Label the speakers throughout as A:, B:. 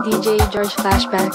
A: DJ George Flashback.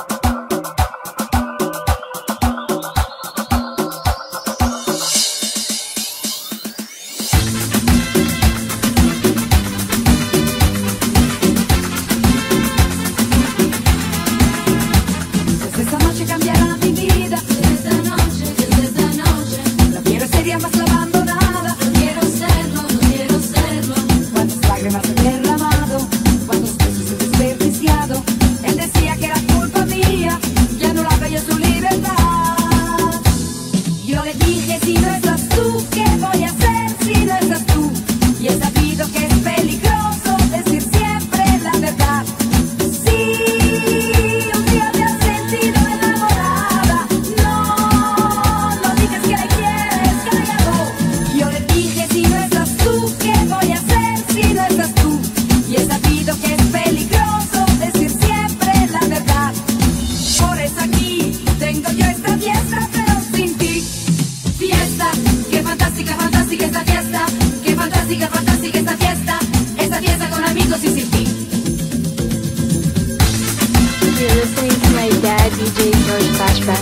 A: DJ George Flashback.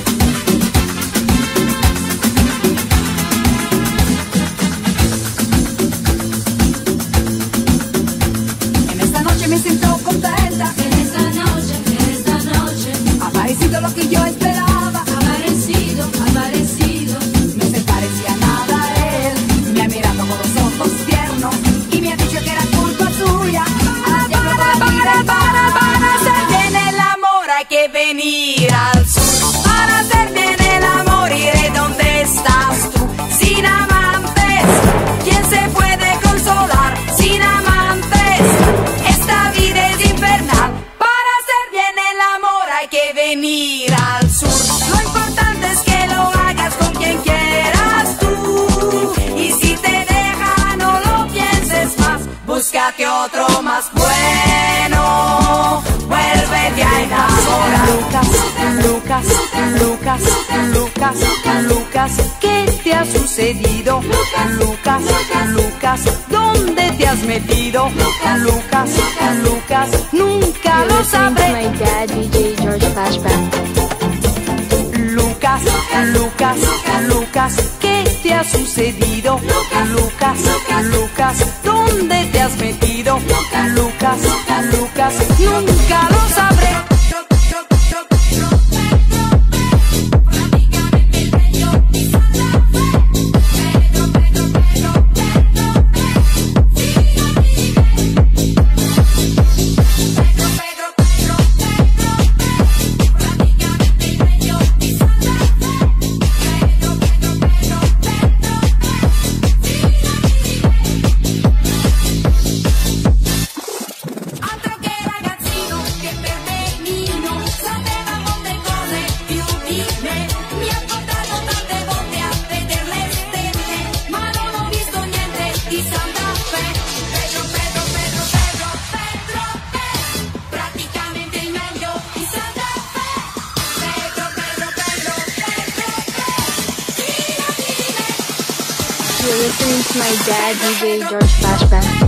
B: En esta noche me siento contenta. En esta noche ha aparecido lo que yo esperaba. Aparecido. No se parecía nada a él. Me ha mirado con los ojos tiernos y me ha dicho que era culpa suya. Para hacer bien el amor hay que venir al sur. Para hacer bien el amor iré donde estás tú. Sin amantes, ¿quién se puede consolar? Sin amantes, esta vida es infernal. Para hacer bien el amor hay que venir al sur. Lo importante es que lo hagas con quien quieras tú. Y si te deja no lo pienses más. Búscate otro más bueno. Vuélvete a enamorar. Lucas, ¿qué te ha sucedido? Lucas, ¿dónde te has metido? Lucas, nunca lo sabré.
A: My dad, DJ George Flashback.
B: Lucas, ¿qué te ha sucedido? Lucas, ¿dónde te has metido? Lucas, nunca lo sabré.
A: You're listening to my dad, DJ George Flashback.